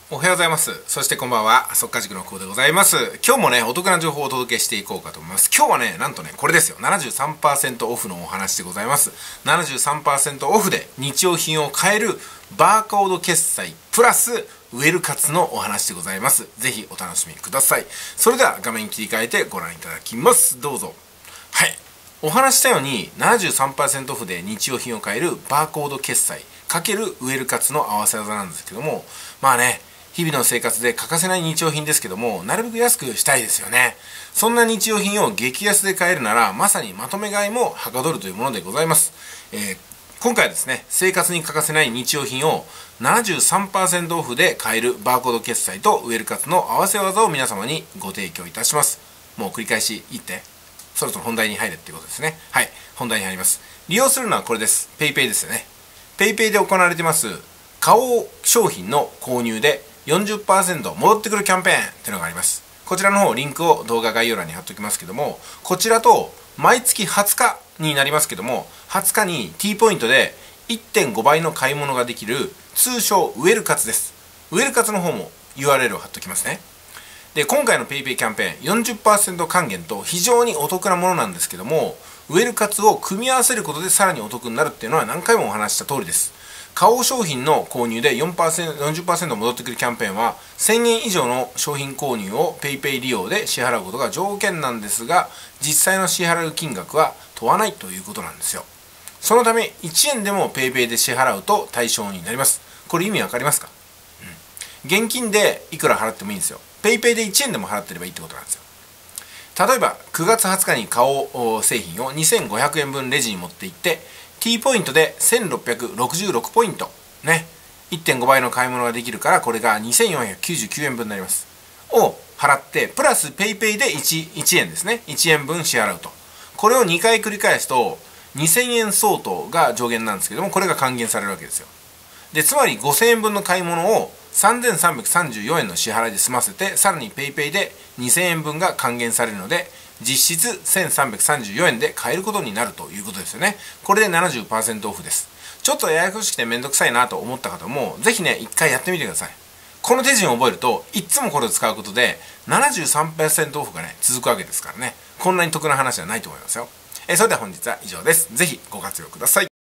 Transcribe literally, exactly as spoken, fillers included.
おはようございます。そしてこんばんは、速稼塾の久保でございます。今日もね、お得な情報をお届けしていこうかと思います。今日はね、なんとね、これですよ。ななじゅうさんパーセント オフのお話でございます。ななじゅうさんパーセント オフで日用品を買えるバーコード決済プラスウェル活のお話でございます。ぜひお楽しみください。それでは画面切り替えてご覧いただきます。どうぞ。はい。お話したように ななじゅうさんパーセント オフで日用品を買えるバーコード決済×ウェル活の合わせ技なんですけども、まあね、日々の生活で欠かせない日用品ですけども、なるべく安くしたいですよね。そんな日用品を激安で買えるなら、まさにまとめ買いもはかどるというものでございます。えー、今回はですね、生活に欠かせない日用品を ななじゅうさんパーセント オフで買えるバーコード決済とウェル活の合わせ技を皆様にご提供いたします。もう繰り返し言って、そろそろ本題に入るっていうことですね。はい、本題に入ります。利用するのはこれです。PayPay ですよね。PayPay で行われています、花王商品の購入でよんじゅっパーセント 戻ってくるキャンペーンっていうのがあります。こちらの方、リンクを動画概要欄に貼っておきますけども、こちらと毎月はつかになりますけども、はつかに T ポイントで いってんご 倍の買い物ができる通称ウェル活です。ウェル活の方も ユーアールエル を貼っておきますね。で、今回の PayPay キャンペーン よんじゅっパーセント 還元と非常にお得なものなんですけども、ウェル活を組み合わせることでさらにお得になるっていうのは何回もお話した通りです。花王商品の購入で よんパーセント、よんじゅっパーセント 戻ってくるキャンペーンはせんえん以上の商品購入を PayPay 利用で支払うことが条件なんですが、実際の支払う金額は問わないということなんですよ。そのためいちえんでも PayPay で支払うと対象になります。これ意味わかりますか？うん、現金でいくら払ってもいいんですよ。PayPay でいちえんでも払ってればいいってことなんですよ。例えばくがつはつかに花王製品をにせんごひゃくえんぶんレジに持って行って T ポイントでせんろっぴゃくろくじゅうろくポイントね、いってんご 倍の買い物ができるから、これがにせんよんひゃくきゅうじゅうきゅうえんぶんになりますを払って、プラス PayPay で 1, 1円ですね、いちえんぶん支払うと、これをにかい繰り返すとにせんえん相当が上限なんですけども、これが還元されるわけですよ。で、つまりごせんえんぶんの買い物をさんぜんさんびゃくさんじゅうよんえんの支払いで済ませて、さらに PayPay でにせんえんぶんが還元されるので、実質せんさんびゃくさんじゅうよんえんで買えることになるということですよね。これで ななじゅっパーセント オフです。ちょっとややこしくてめんどくさいなと思った方も、ぜひね、一回やってみてください。この手順を覚えると、いつもこれを使うことで ななじゅうさんパーセント オフがね、続くわけですからね。こんなに得な話はないと思いますよ。えそれでは本日は以上です。ぜひご活用ください。